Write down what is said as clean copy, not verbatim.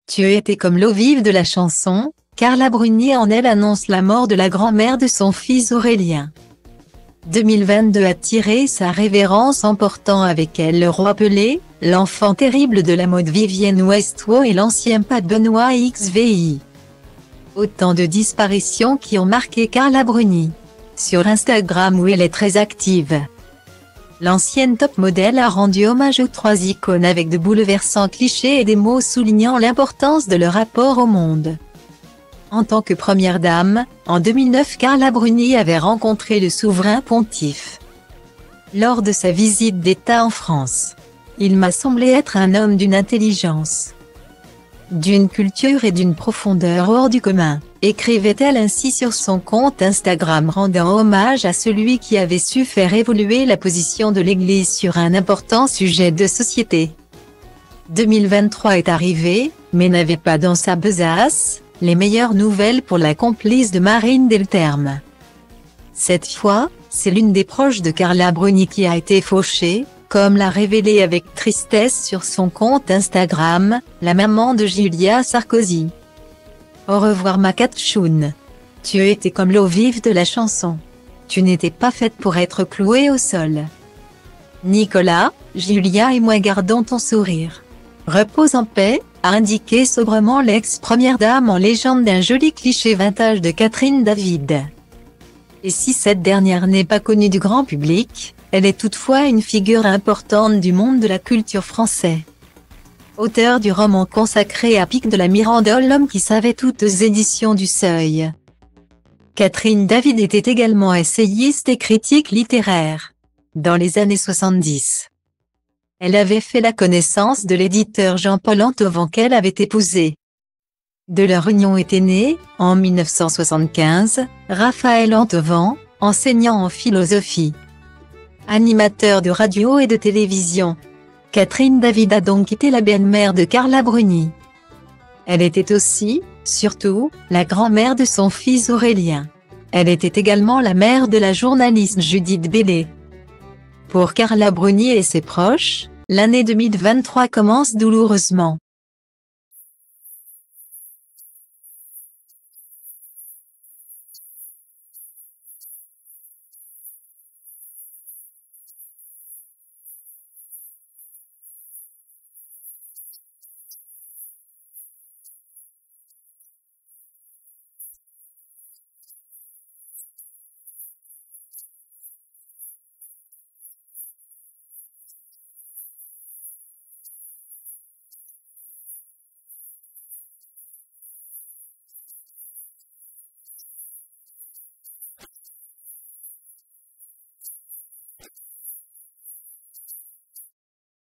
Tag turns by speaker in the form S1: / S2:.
S1: Tu étais comme l'eau vive de la chanson, Carla Bruni en elle annonce la mort de la grand-mère de son fils Aurélien. 2022 a tiré sa révérence emportant avec elle le roi Pelé, l'enfant terrible de la mode Vivienne Westwood et l'ancien pape Benoît XVI. Autant de disparitions qui ont marqué Carla Bruni. Sur Instagram où elle est très active, l'ancienne top modèle a rendu hommage aux trois icônes avec de bouleversants clichés et des mots soulignant l'importance de leur rapport au monde. En tant que première dame, en 2009 Carla Bruni avait rencontré le souverain pontife. Lors de sa visite d'État en France, il m'a semblé être un homme d'une intelligence, d'une culture et d'une profondeur hors du commun, écrivait-elle ainsi sur son compte Instagram rendant hommage à celui qui avait su faire évoluer la position de l'Église sur un important sujet de société. 2023 est arrivé, mais n'avait pas dans sa besace les meilleures nouvelles pour la complice de Marine Delterme. Cette fois, c'est l'une des proches de Carla Bruni qui a été fauchée, comme l'a révélé avec tristesse sur son compte Instagram, la maman de Julia Sarkozy. Au revoir ma Catchoune. Tu étais comme l'eau vive de la chanson. Tu n'étais pas faite pour être clouée au sol. Nicolas, Julia et moi gardons ton sourire. Repose en paix, a indiqué sobrement l'ex-première dame en légende d'un joli cliché vintage de Catherine David. Et si cette dernière n'est pas connue du grand public, elle est toutefois une figure importante du monde de la culture français. Auteur du roman consacré à Pic de la Mirandole, l'homme qui savait toutes éditions du Seuil. Catherine David était également essayiste et critique littéraire. Dans les années 70, elle avait fait la connaissance de l'éditeur Jean-Paul Antovan qu'elle avait épousé. De leur union était né, en 1975, Raphaël Antovan, enseignant en philosophie, animateur de radio et de télévision. Catherine David a donc été la belle-mère de Carla Bruni. Elle était aussi, surtout, la grand-mère de son fils Aurélien. Elle était également la mère de la journaliste Judith Bellé. Pour Carla Bruni et ses proches, l'année 2023 commence douloureusement.